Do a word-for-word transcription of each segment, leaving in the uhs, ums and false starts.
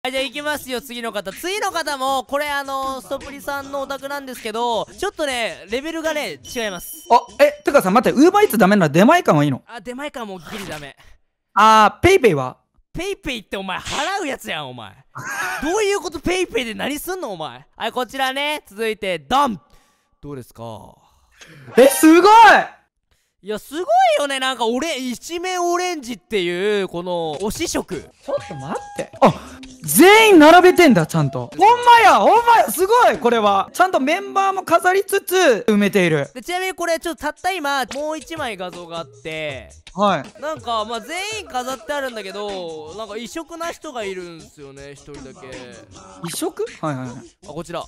はい、じゃあ行きますよ、次の方。次の方も、これあのー、ストプリさんのお宅なんですけど、ちょっとね、レベルがね、違います。 あ、え、てかさ、待って、ウーバーイーツダメなら出前館はいいの？ あ、出前館もギリダメ。 あー、ペイペイは？ ペイペイってお前払うやつやん、お前。どういうこと？ペイペイで何すんのお前。はい、こちらね、続いて、ドン！どうですか？ え、すごい！ いや、すごいよね。なんか俺一面オレンジっていうこの推し色。 ちょっと待って。あ、全員並べてんだ、ちゃんと。ほんまや、ほんまや、すごい。これはちゃんとメンバーも飾りつつ埋めている。 で、ちなみにこれちょっとたった今もう一枚画像があって、 はい。 なんかまあ全員飾ってあるんだけど、なんか異色な人がいるんですよね、一人だけ。 異色？はいはいはい。 あ、こちら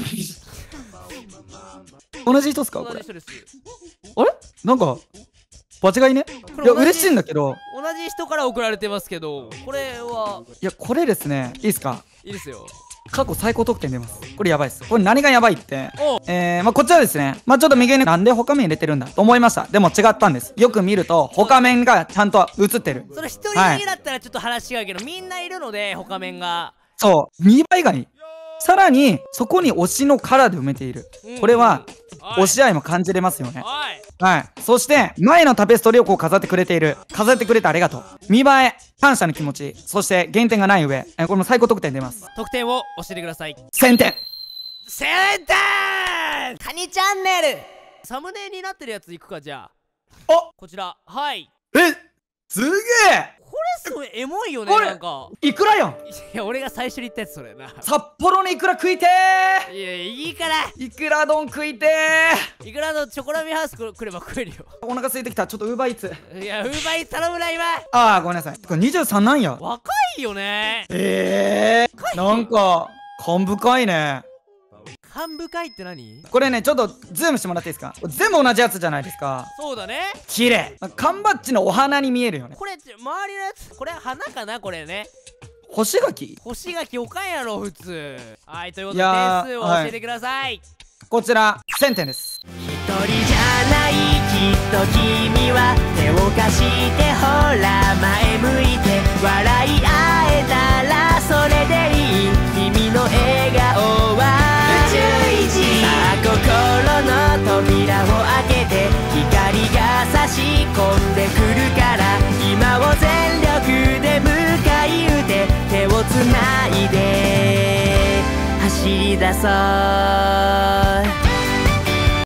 同じ人っすか？これ。 同じ人です。 あれ？なんか間違いね。いや、嬉しいんだけど。 同じ人から送られてますけど、これはいや、これですね、いいっすか？ いいですよ。 過去最高得点出ます。これやばいっす。これ何がやばいって、えー、まあこっちはですね、まあちょっと右になんで他面入れてるんだと思いました。でも違ったんです。よく見ると他面がちゃんと映ってる。 それ一人だけだったらちょっと話違うけど、みんないるので他面がそうにばいがいい。さらにそこに推しのカラーで埋めている。これは推し愛も感じれますよね。はい。そして前のタペストリーをこう飾ってくれている。飾ってくれてありがとう。見栄え、感謝の気持ち、そして減点がない上、えこれも最高得点出ます。 得点を教えてください。 せんてん。 せんてん。カニチャンネルサムネになってるやついくか。じゃああ、 こちら。はい。 え、すげえ。 これすごいエモいよね。なんかいくらやん。 いや、俺が最初に言ったやつそれな。 札幌のいくら食いてー。いや、いいから。 いくら丼食いてー。いくらのチョコラミハウス来れば食えるよ。 お腹空いてきた。ちょっとウーバーイーツ。 いや、ウーバーイーツ頼むな今。 ああ、ごめんなさい。これにじゅうさんなんや。 若いよね。 ええー、なんか感深いね。 感深いって何？ これね、ちょっとズームしてもらっていいですか？全部同じやつじゃないですか。 そうだね。 綺麗。缶バッジのお花に見えるよね。 これ周りのやつ、これ花かな。これね、 干し柿？ 干し柿おかんやろ普通。はい、ということで点数を教えてください。はい、 こちらせんてんです。 一人じゃないきっと君は手を貸してほら前向いて笑い合えたらそれでいい。君の笑顔は宇宙一。さあ心の扉を開けて光が差し込んでくるから今を全力で迎え撃て。手をつないで走り出そう。